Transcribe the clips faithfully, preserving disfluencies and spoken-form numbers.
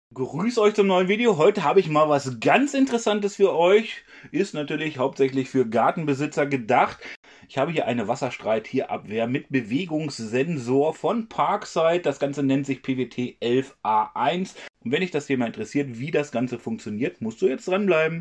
Grüß euch zum neuen Video. Heute habe ich mal was ganz Interessantes für euch. Ist natürlich hauptsächlich für Gartenbesitzer gedacht. Ich habe hier eine Wasserstreitierabwehr mit Bewegungssensor von Parkside. Das Ganze nennt sich P W T elf A eins. Und wenn dich das Thema interessiert, wie das Ganze funktioniert, musst du jetzt dranbleiben.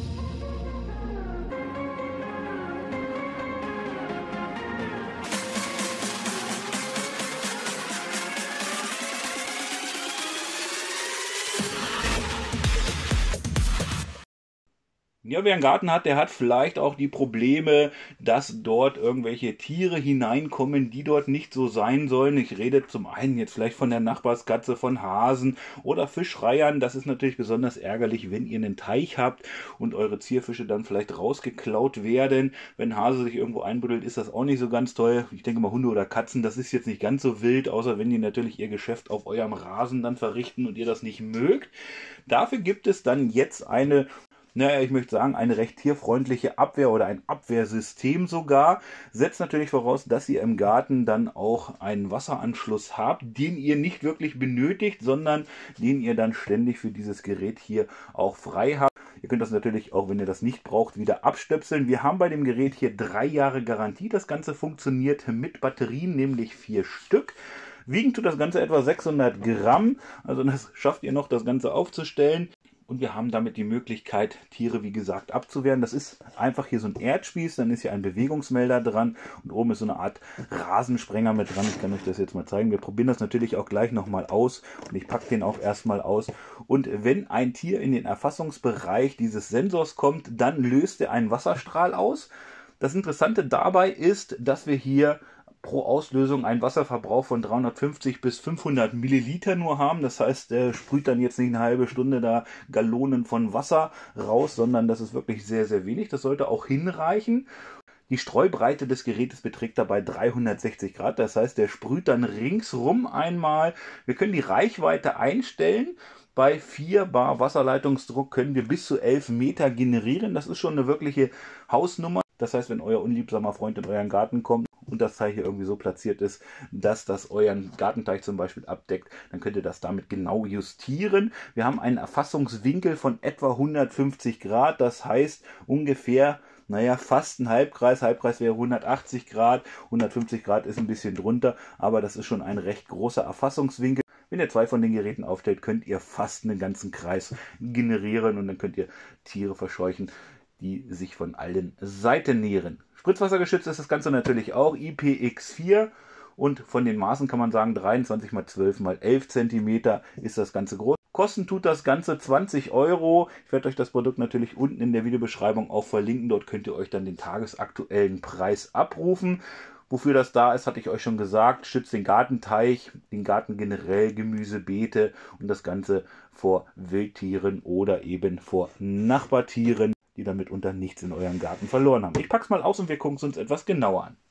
Ja, wer einen Garten hat, der hat vielleicht auch die Probleme, dass dort irgendwelche Tiere hineinkommen, die dort nicht so sein sollen. Ich rede zum einen jetzt vielleicht von der Nachbarskatze, von Hasen oder Fischreiern. Das ist natürlich besonders ärgerlich, wenn ihr einen Teich habt und eure Zierfische dann vielleicht rausgeklaut werden. Wenn Hase sich irgendwo einbuddelt, ist das auch nicht so ganz toll. Ich denke mal, Hunde oder Katzen, das ist jetzt nicht ganz so wild, außer wenn die natürlich ihr Geschäft auf eurem Rasen dann verrichten und ihr das nicht mögt. Dafür gibt es dann jetzt eine Naja, ich möchte sagen, eine recht tierfreundliche Abwehr oder ein Abwehrsystem sogar. Setzt natürlich voraus, dass ihr im Garten dann auch einen Wasseranschluss habt, den ihr nicht wirklich benötigt, sondern den ihr dann ständig für dieses Gerät hier auch frei habt. Ihr könnt das natürlich auch, wenn ihr das nicht braucht, wieder abstöpseln. Wir haben bei dem Gerät hier drei Jahre Garantie. Das Ganze funktioniert mit Batterien, nämlich vier Stück. Wiegen tut das Ganze etwa sechshundert Gramm. Also das schafft ihr noch, das Ganze aufzustellen. Und wir haben damit die Möglichkeit, Tiere, wie gesagt, abzuwehren. Das ist einfach hier so ein Erdspieß, dann ist hier ein Bewegungsmelder dran und oben ist so eine Art Rasensprenger mit dran. Ich kann euch das jetzt mal zeigen. Wir probieren das natürlich auch gleich nochmal aus und ich packe den auch erstmal aus. Und wenn ein Tier in den Erfassungsbereich dieses Sensors kommt, dann löst er einen Wasserstrahl aus. Das Interessante dabei ist, dass wir hier pro Auslösung einen Wasserverbrauch von dreihundertfünfzig bis fünfhundert Milliliter nur haben. Das heißt, der sprüht dann jetzt nicht eine halbe Stunde da Gallonen von Wasser raus, sondern das ist wirklich sehr, sehr wenig. Das sollte auch hinreichen. Die Streubreite des Gerätes beträgt dabei dreihundertsechzig Grad. Das heißt, der sprüht dann ringsrum einmal. Wir können die Reichweite einstellen. Bei vier Bar Wasserleitungsdruck können wir bis zu elf Meter generieren. Das ist schon eine wirkliche Hausnummer. Das heißt, wenn euer unliebsamer Freund in euren Garten kommt und das Teil hier irgendwie so platziert ist, dass das euren Gartenteich zum Beispiel abdeckt, dann könnt ihr das damit genau justieren. Wir haben einen Erfassungswinkel von etwa hundertfünfzig Grad. Das heißt ungefähr, naja, fast ein Halbkreis. Halbkreis wäre hundertachtzig Grad. hundertfünfzig Grad ist ein bisschen drunter, aber das ist schon ein recht großer Erfassungswinkel. Wenn ihr zwei von den Geräten aufstellt, könnt ihr fast einen ganzen Kreis generieren und dann könnt ihr Tiere verscheuchen, die sich von allen Seiten nähren. Spritzwassergeschützt ist das Ganze natürlich auch, I P X vier, und von den Maßen kann man sagen, dreiundzwanzig mal zwölf mal elf Zentimeter ist das Ganze groß. Kosten tut das Ganze zwanzig Euro. Ich werde euch das Produkt natürlich unten in der Videobeschreibung auch verlinken. Dort könnt ihr euch dann den tagesaktuellen Preis abrufen. Wofür das da ist, hatte ich euch schon gesagt. Schützt den Gartenteich, den Garten generell, Gemüse, Beete und das Ganze vor Wildtieren oder eben vor Nachbartieren, die damit unter nichts in eurem Garten verloren haben. Ich packe es mal aus und wir gucken es uns etwas genauer an.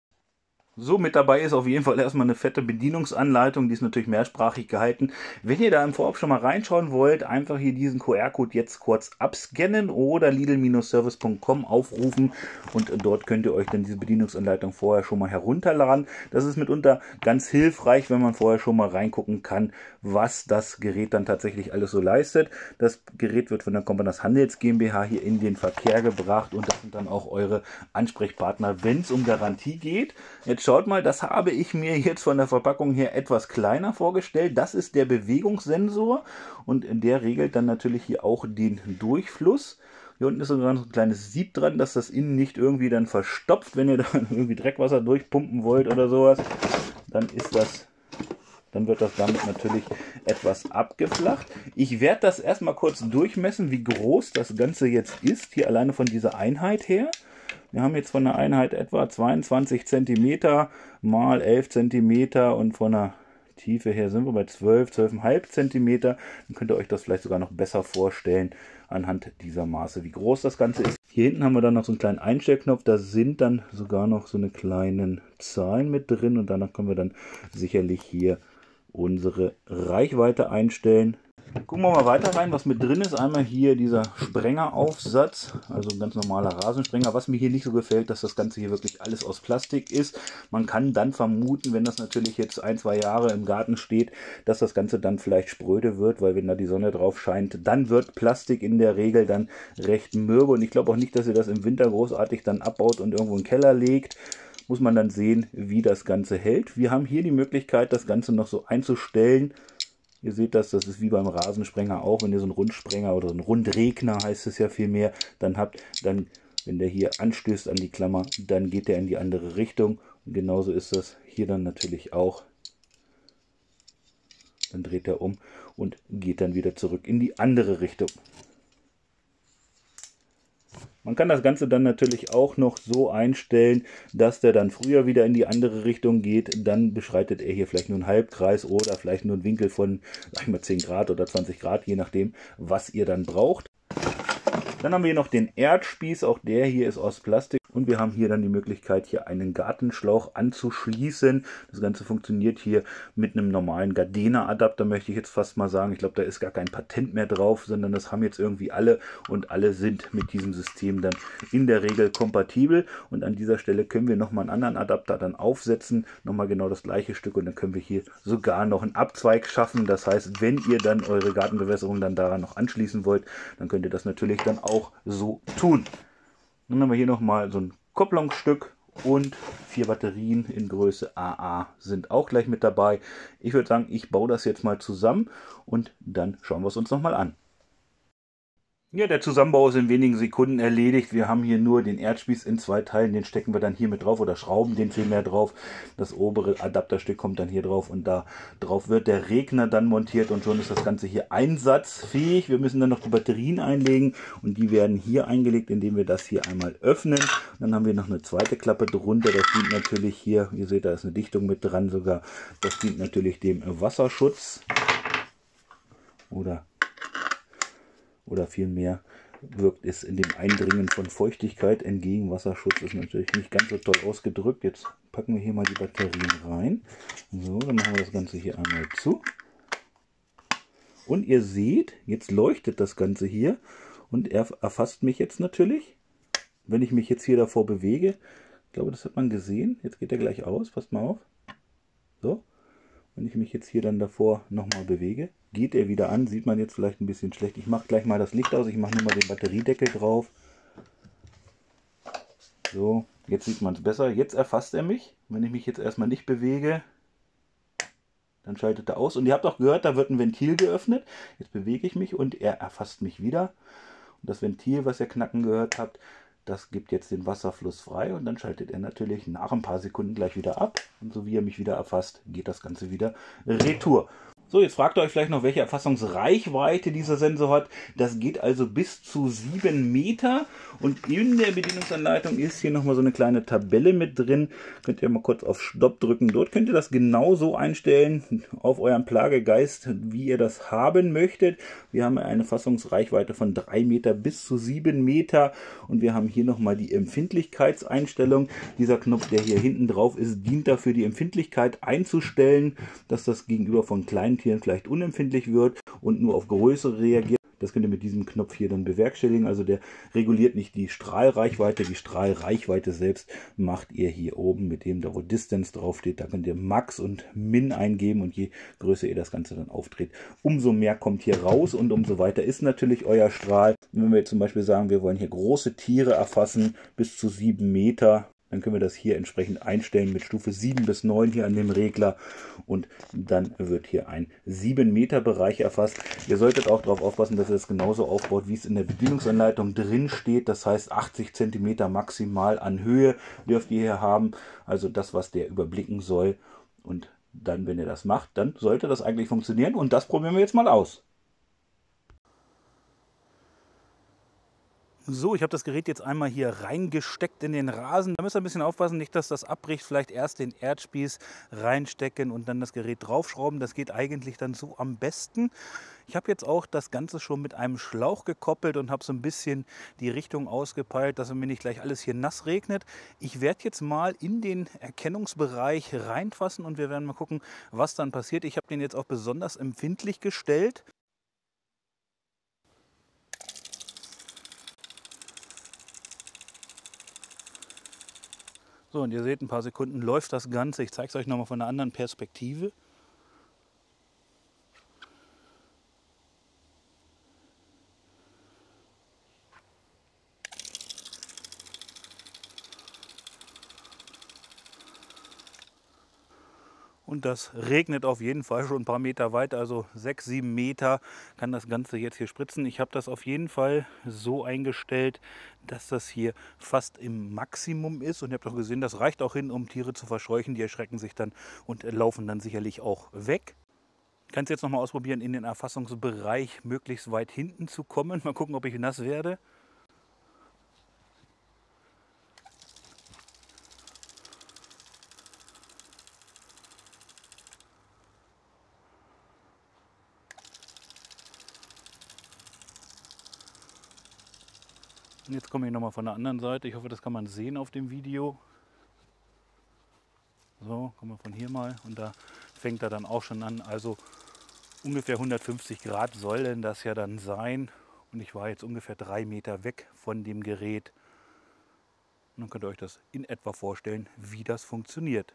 So, mit dabei ist auf jeden Fall erstmal eine fette Bedienungsanleitung, die ist natürlich mehrsprachig gehalten. Wenn ihr da im Vorab schon mal reinschauen wollt, einfach hier diesen Q R-Code jetzt kurz abscannen oder lidl Service Punkt com aufrufen und dort könnt ihr euch dann diese Bedienungsanleitung vorher schon mal herunterladen. Das ist mitunter ganz hilfreich, wenn man vorher schon mal reingucken kann, was das Gerät dann tatsächlich alles so leistet. Das Gerät wird von der Companas Handels GmbH hier in den Verkehr gebracht und das sind dann auch eure Ansprechpartner, wenn es um Garantie geht. Jetzt schaut mal, das habe ich mir jetzt von der Verpackung her etwas kleiner vorgestellt. Das ist der Bewegungssensor und der regelt dann natürlich hier auch den Durchfluss. Hier unten ist sogar noch ein kleines Sieb dran, dass das innen nicht irgendwie dann verstopft, wenn ihr da irgendwie Dreckwasser durchpumpen wollt oder sowas. Dann ist das, dann wird das damit natürlich etwas abgeflacht. Ich werde das erstmal kurz durchmessen, wie groß das Ganze jetzt ist, hier alleine von dieser Einheit her. Wir haben jetzt von der Einheit etwa zweiundzwanzig Zentimeter mal elf Zentimeter und von der Tiefe her sind wir bei zwölf, zwölf Komma fünf Zentimeter. Dann könnt ihr euch das vielleicht sogar noch besser vorstellen anhand dieser Maße, wie groß das Ganze ist. Hier hinten haben wir dann noch so einen kleinen Einstellknopf, da sind dann sogar noch so eine kleinen Zahlen mit drin und danach können wir dann sicherlich hier unsere Reichweite einstellen. Gucken wir mal weiter rein, was mit drin ist. Einmal hier dieser Sprengeraufsatz, also ein ganz normaler Rasensprenger. Was mir hier nicht so gefällt, dass das Ganze hier wirklich alles aus Plastik ist. Man kann dann vermuten, wenn das natürlich jetzt ein, zwei Jahre im Garten steht, dass das Ganze dann vielleicht spröde wird, weil wenn da die Sonne drauf scheint, dann wird Plastik in der Regel dann recht mürbe. Und ich glaube auch nicht, dass ihr das im Winter großartig dann abbaut und irgendwo in den Keller legt. Muss man dann sehen, wie das Ganze hält. Wir haben hier die Möglichkeit, das Ganze noch so einzustellen. Ihr seht das, das ist wie beim Rasensprenger auch, wenn ihr so einen Rundsprenger oder so einen Rundregner, heißt es ja vielmehr, dann habt, dann, wenn der hier anstößt an die Klammer, dann geht der in die andere Richtung. Und genauso ist das hier dann natürlich auch. Dann dreht er um und geht dann wieder zurück in die andere Richtung. Man kann das Ganze dann natürlich auch noch so einstellen, dass der dann früher wieder in die andere Richtung geht. Dann beschreitet er hier vielleicht nur einen Halbkreis oder vielleicht nur einen Winkel von, sag ich mal, zehn Grad oder zwanzig Grad, je nachdem, was ihr dann braucht. Dann haben wir hier noch den Erdspieß, auch der hier ist aus Plastik. Und wir haben hier dann die Möglichkeit, hier einen Gartenschlauch anzuschließen. Das Ganze funktioniert hier mit einem normalen Gardena-Adapter, möchte ich jetzt fast mal sagen. Ich glaube, da ist gar kein Patent mehr drauf, sondern das haben jetzt irgendwie alle. Und alle sind mit diesem System dann in der Regel kompatibel. Und an dieser Stelle können wir nochmal einen anderen Adapter dann aufsetzen. Nochmal genau das gleiche Stück. Und dann können wir hier sogar noch einen Abzweig schaffen. Das heißt, wenn ihr dann eure Gartenbewässerung dann daran noch anschließen wollt, dann könnt ihr das natürlich dann auch so tun. Dann haben wir hier nochmal so ein Kopplungsstück und vier Batterien in Größe A A sind auch gleich mit dabei. Ich würde sagen, ich baue das jetzt mal zusammen und dann schauen wir es uns nochmal an. Ja, der Zusammenbau ist in wenigen Sekunden erledigt. Wir haben hier nur den Erdspieß in zwei Teilen, den stecken wir dann hier mit drauf oder schrauben den vielmehr drauf. Das obere Adapterstück kommt dann hier drauf und da drauf wird der Regner dann montiert und schon ist das Ganze hier einsatzfähig. Wir müssen dann noch die Batterien einlegen und die werden hier eingelegt, indem wir das hier einmal öffnen. Und dann haben wir noch eine zweite Klappe drunter. Das dient natürlich hier, ihr seht, da ist eine Dichtung mit dran sogar. Das dient natürlich dem Wasserschutz oder Oder vielmehr wirkt es in dem Eindringen von Feuchtigkeit entgegen. Wasserschutz ist natürlich nicht ganz so toll ausgedrückt. Jetzt packen wir hier mal die Batterien rein. So, dann machen wir das Ganze hier einmal zu. Und ihr seht, jetzt leuchtet das Ganze hier. Und er erfasst mich jetzt natürlich. Wenn ich mich jetzt hier davor bewege, ich glaube, das hat man gesehen. Jetzt geht er gleich aus. Passt mal auf. So. Wenn ich mich jetzt hier dann davor nochmal bewege, geht er wieder an. Sieht man jetzt vielleicht ein bisschen schlecht. Ich mache gleich mal das Licht aus. Ich mache nur mal den Batteriedeckel drauf. So, jetzt sieht man es besser. Jetzt erfasst er mich. Wenn ich mich jetzt erstmal nicht bewege, dann schaltet er aus. Und ihr habt auch gehört, da wird ein Ventil geöffnet. Jetzt bewege ich mich und er erfasst mich wieder. Und das Ventil, was ihr knacken gehört habt, das gibt jetzt den Wasserfluss frei und dann schaltet er natürlich nach ein paar Sekunden gleich wieder ab. Und so wie er mich wieder erfasst, geht das Ganze wieder retour. So, jetzt fragt ihr euch vielleicht noch, welche Erfassungsreichweite dieser Sensor hat. Das geht also bis zu sieben Meter. Und in der Bedienungsanleitung ist hier nochmal so eine kleine Tabelle mit drin. Könnt ihr mal kurz auf Stopp drücken. Dort könnt ihr das genauso einstellen, auf euren Plagegeist, wie ihr das haben möchtet. Wir haben eine Fassungsreichweite von drei Meter bis zu sieben Meter. Und wir haben hier nochmal die Empfindlichkeitseinstellung. Dieser Knopf, der hier hinten drauf ist, dient dafür, die Empfindlichkeit einzustellen, dass das gegenüber von kleinen Tieren vielleicht unempfindlich wird und nur auf größere reagiert. Das könnt ihr mit diesem Knopf hier dann bewerkstelligen. Also der reguliert nicht die Strahlreichweite. Die Strahlreichweite selbst macht ihr hier oben mit dem, da wo Distance draufsteht. Da könnt ihr Max und Min eingeben und je größer ihr das Ganze dann aufdreht, umso mehr kommt hier raus und umso weiter ist natürlich euer Strahl. Und wenn wir jetzt zum Beispiel sagen, wir wollen hier große Tiere erfassen, bis zu sieben Meter, dann können wir das hier entsprechend einstellen mit Stufe sieben bis neun hier an dem Regler und dann wird hier ein sieben Meter Bereich erfasst. Ihr solltet auch darauf aufpassen, dass ihr das genauso aufbaut, wie es in der Bedienungsanleitung drin steht. Das heißt achtzig Zentimeter maximal an Höhe dürft ihr hier haben, also das, was der überblicken soll. Und dann, wenn ihr das macht, dann sollte das eigentlich funktionieren und das probieren wir jetzt mal aus. So, ich habe das Gerät jetzt einmal hier reingesteckt in den Rasen. Da müsst ihr ein bisschen aufpassen, nicht, dass das abbricht. Vielleicht erst den Erdspieß reinstecken und dann das Gerät draufschrauben. Das geht eigentlich dann so am besten. Ich habe jetzt auch das Ganze schon mit einem Schlauch gekoppelt und habe so ein bisschen die Richtung ausgepeilt, dass mir nicht gleich alles hier nass regnet. Ich werde jetzt mal in den Erkennungsbereich reinfassen und wir werden mal gucken, was dann passiert. Ich habe den jetzt auch besonders empfindlich gestellt. So, und ihr seht, ein paar Sekunden läuft das Ganze. Ich zeige es euch nochmal von einer anderen Perspektive. Und das regnet auf jeden Fall schon ein paar Meter weit, also sechs, sieben Meter kann das Ganze jetzt hier spritzen. Ich habe das auf jeden Fall so eingestellt, dass das hier fast im Maximum ist. Und ihr habt auch gesehen, das reicht auch hin, um Tiere zu verscheuchen. Die erschrecken sich dann und laufen dann sicherlich auch weg. Ich kann es jetzt nochmal ausprobieren, in den Erfassungsbereich möglichst weit hinten zu kommen. Mal gucken, ob ich nass werde. Und jetzt komme ich nochmal von der anderen Seite. Ich hoffe, das kann man sehen auf dem Video. So, kommen wir von hier mal. Und da fängt er dann auch schon an. Also ungefähr hundertfünfzig Grad sollen das ja dann sein. Und ich war jetzt ungefähr drei Meter weg von dem Gerät. Und dann könnt ihr euch das in etwa vorstellen, wie das funktioniert.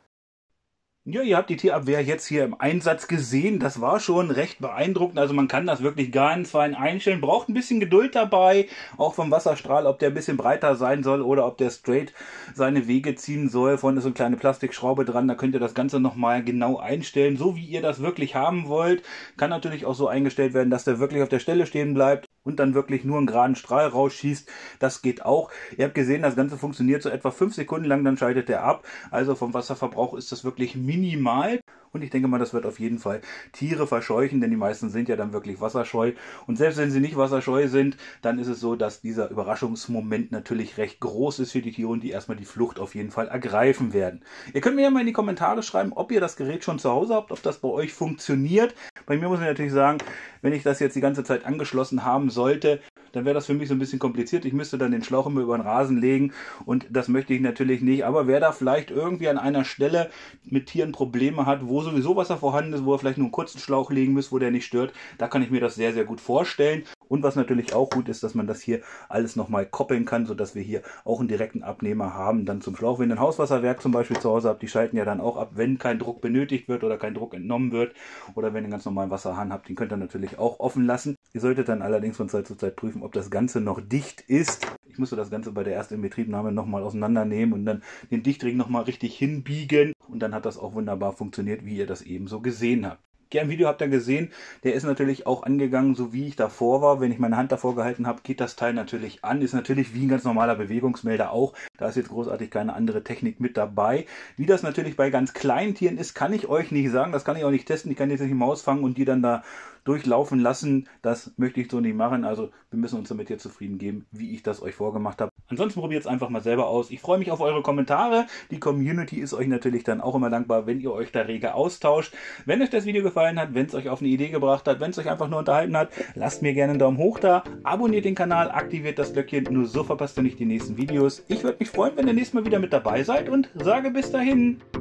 Ja, ihr habt die Tierabwehr jetzt hier im Einsatz gesehen. Das war schon recht beeindruckend. Also man kann das wirklich ganz fein einstellen. Braucht ein bisschen Geduld dabei. Auch vom Wasserstrahl, ob der ein bisschen breiter sein soll oder ob der straight seine Wege ziehen soll. Vorne ist so eine kleine Plastikschraube dran. Da könnt ihr das Ganze nochmal genau einstellen, so wie ihr das wirklich haben wollt. Kann natürlich auch so eingestellt werden, dass der wirklich auf der Stelle stehen bleibt und dann wirklich nur einen geraden Strahl rausschießt. Das geht auch. Ihr habt gesehen, das Ganze funktioniert so etwa fünf Sekunden lang, dann schaltet er ab. Also vom Wasserverbrauch ist das wirklich minimal. Und ich denke mal, das wird auf jeden Fall Tiere verscheuchen, denn die meisten sind ja dann wirklich wasserscheu. Und selbst wenn sie nicht wasserscheu sind, dann ist es so, dass dieser Überraschungsmoment natürlich recht groß ist für die Tiere und die erstmal die Flucht auf jeden Fall ergreifen werden. Ihr könnt mir ja mal in die Kommentare schreiben, ob ihr das Gerät schon zu Hause habt, ob das bei euch funktioniert. Bei mir muss ich natürlich sagen, wenn ich das jetzt die ganze Zeit angeschlossen haben sollte, dann wäre das für mich so ein bisschen kompliziert. Ich müsste dann den Schlauch immer über den Rasen legen und das möchte ich natürlich nicht. Aber wer da vielleicht irgendwie an einer Stelle mit Tieren Probleme hat, wo sowieso Wasser vorhanden ist, wo er vielleicht nur einen kurzen Schlauch legen muss, wo der nicht stört, da kann ich mir das sehr, sehr gut vorstellen. Und was natürlich auch gut ist, dass man das hier alles nochmal koppeln kann, sodass wir hier auch einen direkten Abnehmer haben, dann zum Schlauch. Wenn ihr ein Hauswasserwerk zum Beispiel zu Hause habt, die schalten ja dann auch ab, wenn kein Druck benötigt wird oder kein Druck entnommen wird. Oder wenn ihr einen ganz normalen Wasserhahn habt, den könnt ihr natürlich auch offen lassen. Ihr solltet dann allerdings von Zeit zu Zeit prüfen, ob das Ganze noch dicht ist. Ich musste das Ganze bei der ersten Inbetriebnahme nochmal auseinandernehmen und dann den Dichtring nochmal richtig hinbiegen. Und dann hat das auch wunderbar funktioniert, wie ihr das eben so gesehen habt. Ja, im Video habt ihr gesehen, der ist natürlich auch angegangen, so wie ich davor war. Wenn ich meine Hand davor gehalten habe, geht das Teil natürlich an. Ist natürlich wie ein ganz normaler Bewegungsmelder auch. Da ist jetzt großartig keine andere Technik mit dabei. Wie das natürlich bei ganz kleinen Tieren ist, kann ich euch nicht sagen. Das kann ich auch nicht testen. Ich kann jetzt nicht die Maus fangen und die dann da durchlaufen lassen. Das möchte ich so nicht machen. Also wir müssen uns damit hier zufrieden geben, wie ich das euch vorgemacht habe. Ansonsten probiert es einfach mal selber aus. Ich freue mich auf eure Kommentare. Die Community ist euch natürlich dann auch immer dankbar, wenn ihr euch da rege austauscht. Wenn euch das Video gefallen hat, wenn es euch auf eine Idee gebracht hat, wenn es euch einfach nur unterhalten hat, lasst mir gerne einen Daumen hoch da. Abonniert den Kanal, aktiviert das Glöckchen. Nur so verpasst ihr nicht die nächsten Videos. Ich würde mich freuen, wenn ihr nächstes Mal wieder mit dabei seid und sage bis dahin.